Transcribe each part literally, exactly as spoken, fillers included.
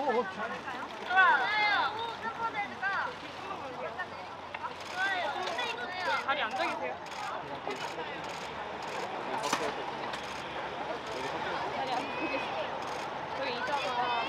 좋아요. 슈퍼데드가 좋아요. 근데 이거 다리 앉아 계세요. 다리 앉아 계세요. 저기 의자가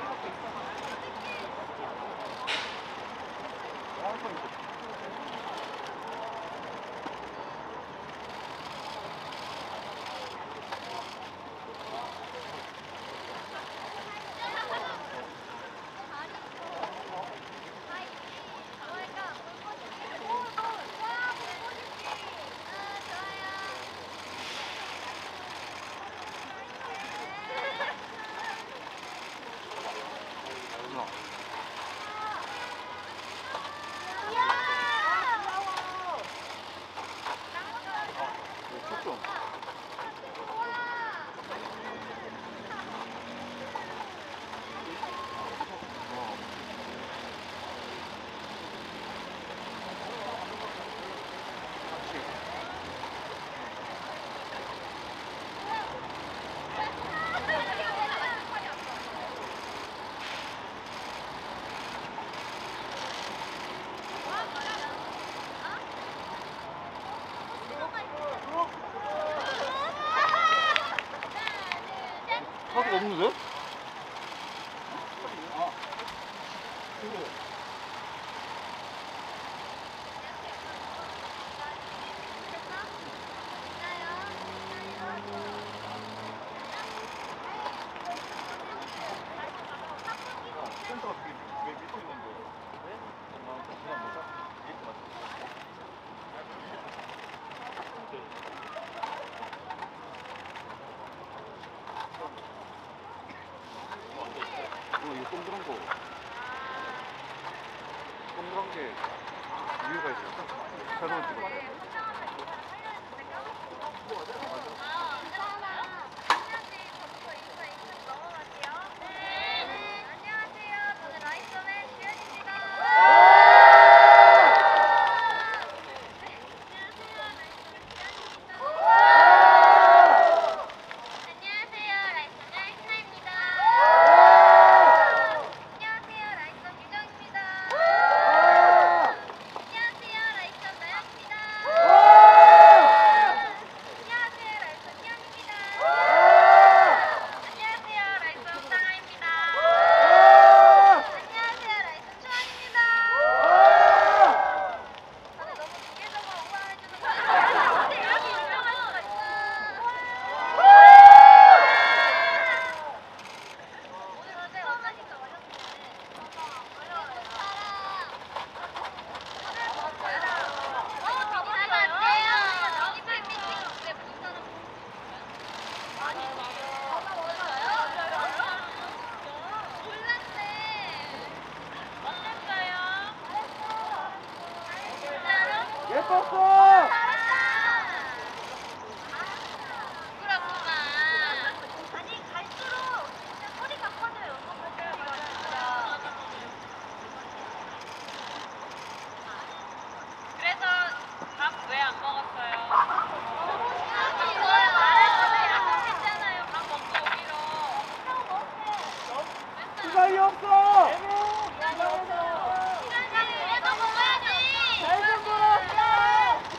카드가 없는데? 센터가 왜 밑에 있는데? 어, 이거 동그란 거. 동그란 게 이유가 있어. 새로운 집. 예뻤어! 그래서 밥 왜 안 먹었어요? 했잖아요. 밥 먹고 오기로. 시간이 없어! 시간이 없어. 시간이 이거 먹어야지. 잘 좀 돌아!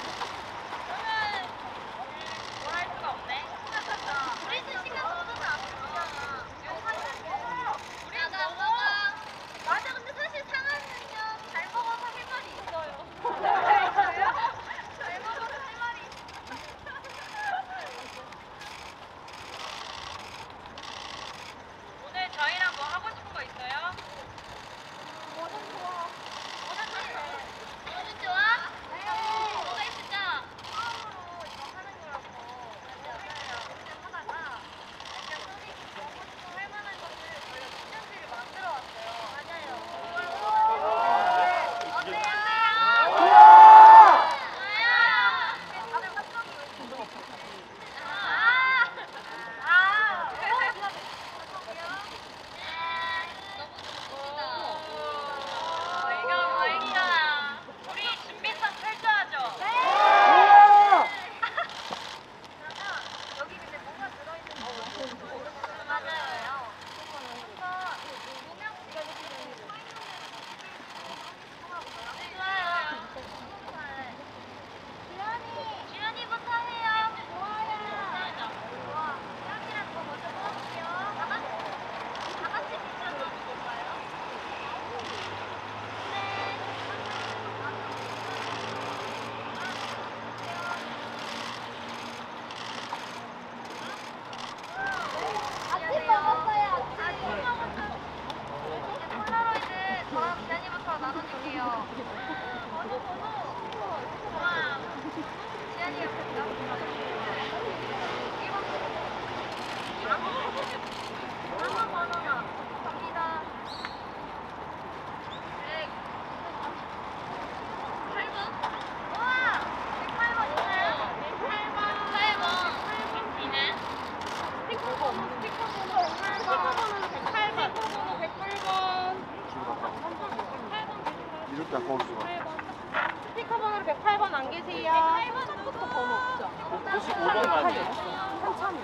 자, 거기서 봐. 스피커 번호로 백팔 번 안 계세요? 백팔 번부터 번호 없죠? 오십오 번 가지. 한참이요.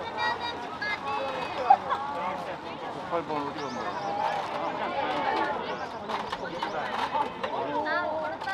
백팔 번 어디 갔나? 나 모른다.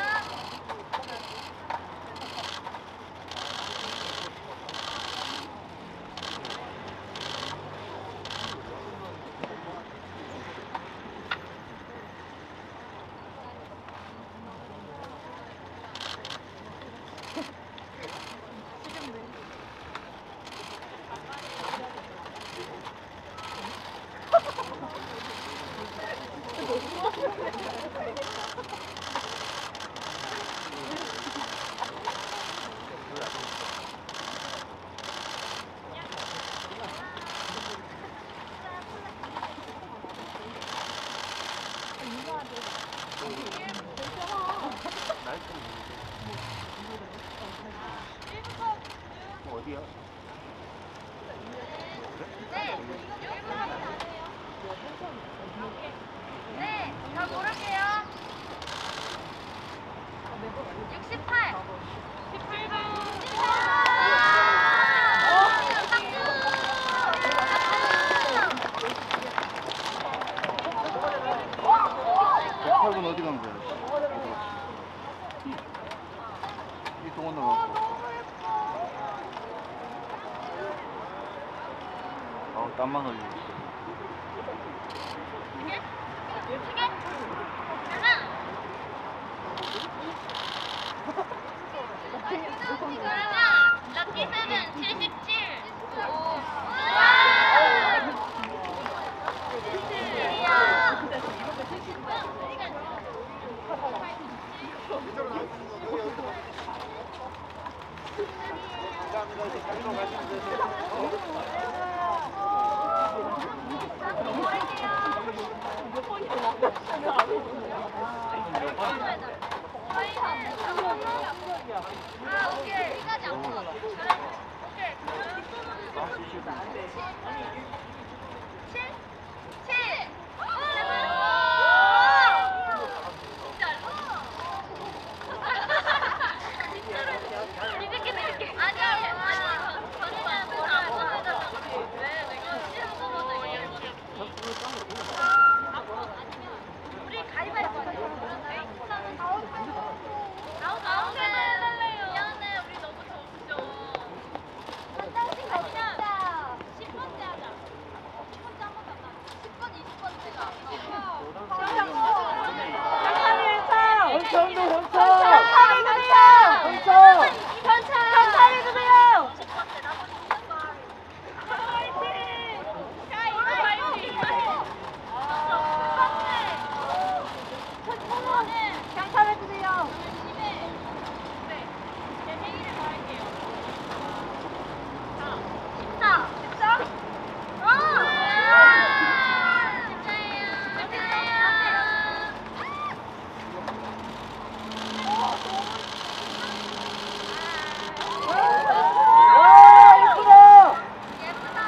어디야? 네. 네. 저 고를게요. 육십팔. 십팔 번. 백팔 번 어디 간 거야? 이 동원 나가고. 아, 땀만 흘리고. 럭키 세븐 칠십칠. 아, 오케이. 이까지 안 먹어. 오케이. 칠? 칠! 이렇게 이렇게 아니 아니 저는 뭐안 보내달라고. 왜 내가 싫은 거보다 이게 우리 가위바위보 하자. 아홉 아홉 개 해달래요. 미안해, 우리 너무 적죠. 한 장씩 가자. 십 번째 하자. 십 번째 한 번도 안 나왔어. 십 번, 이십 번째가 안 나왔어. 현찰! 현찰도 현찰! 현찰! 현찰! 현찰! 현찰 해주세요! 오십 번째 나머지 있는 걸. 화이팅! 자, 이거 화이팅! 현찰 해주세요! 십사. 십사? 어! 축하해요. 축하해요. 와, 예쁘다! 예쁘다.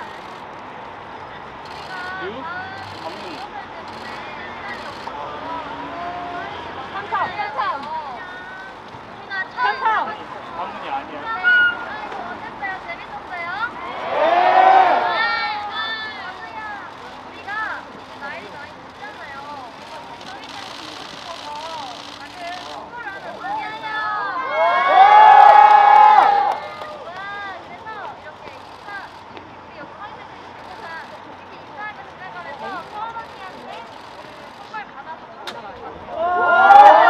한참! 한참! 우리가 처음 방문이 아니야. 어땠어요? 재밌었어요? 네! 우리가 이제 나이 많이 먹잖아요. 저희는 보고 싶어서 작은 선물을 하나 준비했어요. 와, 그래서 이렇게 인사, 우리 여고학생들이 있으니까 이렇게 인사하게 지나가면서 서원 언니한테 선물 받아서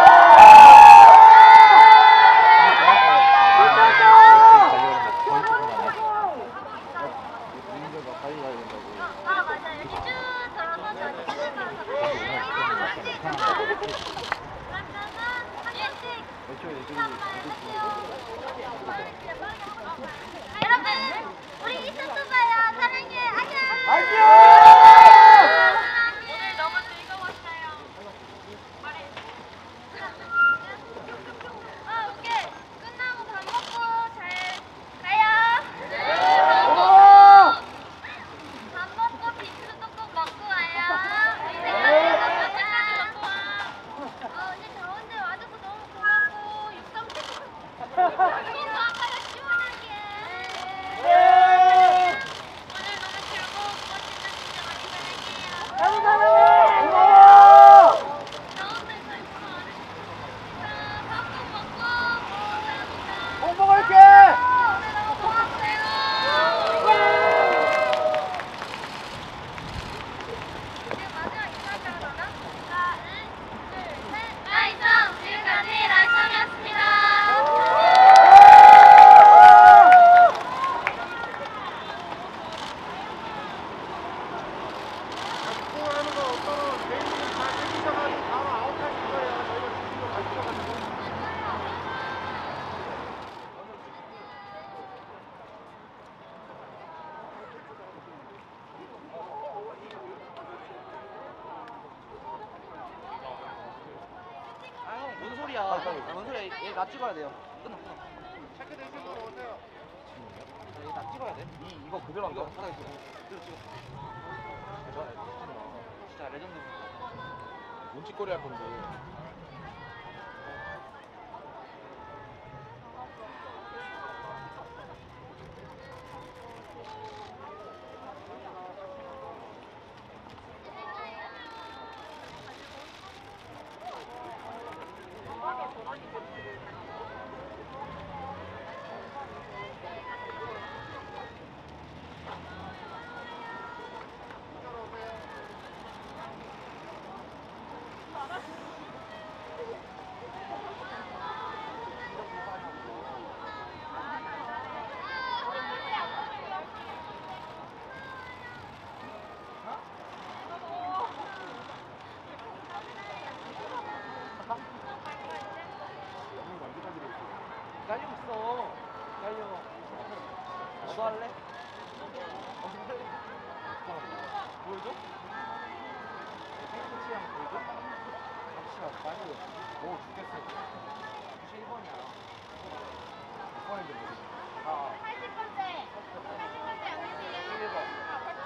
민재가 빨리 가야 된다고. 아, 맞아. 이렇게 쭉 돌아서 저기 쭉 돌아서. 그러면은 한 번씩 애초에 애들이 여러분, 우리 이슈 또 봐요. 사랑해. 안녕. 안녕! 오늘 너무 즐거웠어요. 말해. 아, 오케이. 끝나고 밥 먹고 잘 가요. 네. 오! 밥 먹고 빙수 또 꼭 먹고 와요. 우리 생각해서 보자. 소리야? 뭔 소리야? 얘 나 찍어야 돼요. 끊어 끊어. 체크 되신 분 오세요. 얘 나 찍어야 돼. 이 이거 그대로 안 이거 가. 하나 있어. 찍어 찍어. 진짜 레전드. 눈치거리 할 건데. 기다리고 있어. 기다려. 너도 할래? 너도 할래? 보여줘? 팬코치랑 보여줘? 같이 가, 빨리. 오, 죽겠어. 일 번이야. 몇 번인데, 뭐. 아, 팔십 번째. 팔십 번째 안 계세요? 일 번.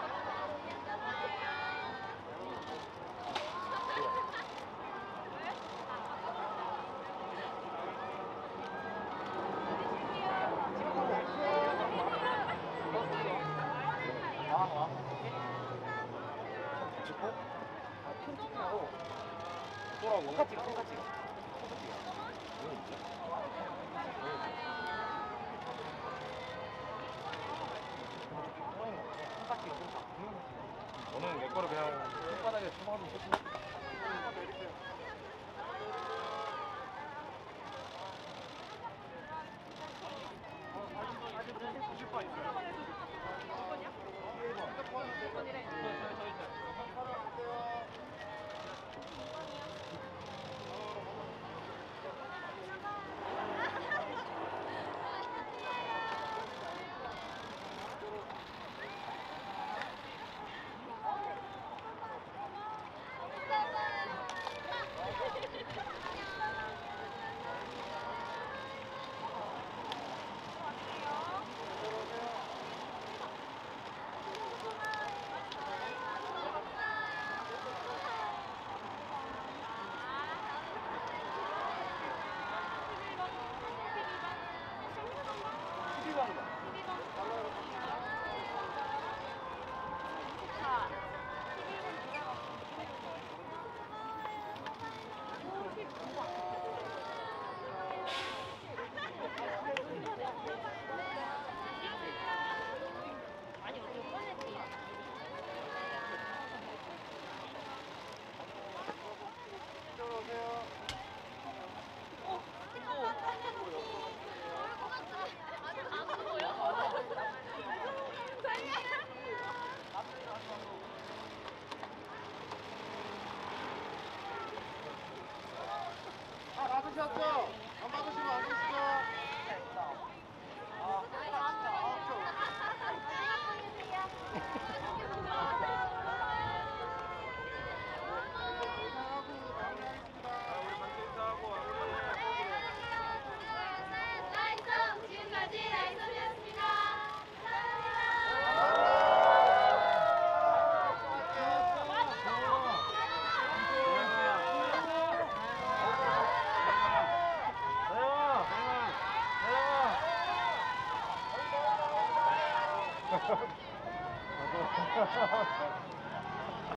와, 와. 찍고 아, 큰 찍고. 또라고. 똑같이, 똑같이. 이거 있지? 똑같이, 똑같이. 저는 내 거를 그냥 손바닥에 쳐박아서 쳤지. 아, 받으셨죠? 안 받으시면 안 되시죠? 인사하고 마무리하겠습니다. 우리 먼저 인사하고 라이트! 지금까지 라이트였습니다. 마무리하겠습니다.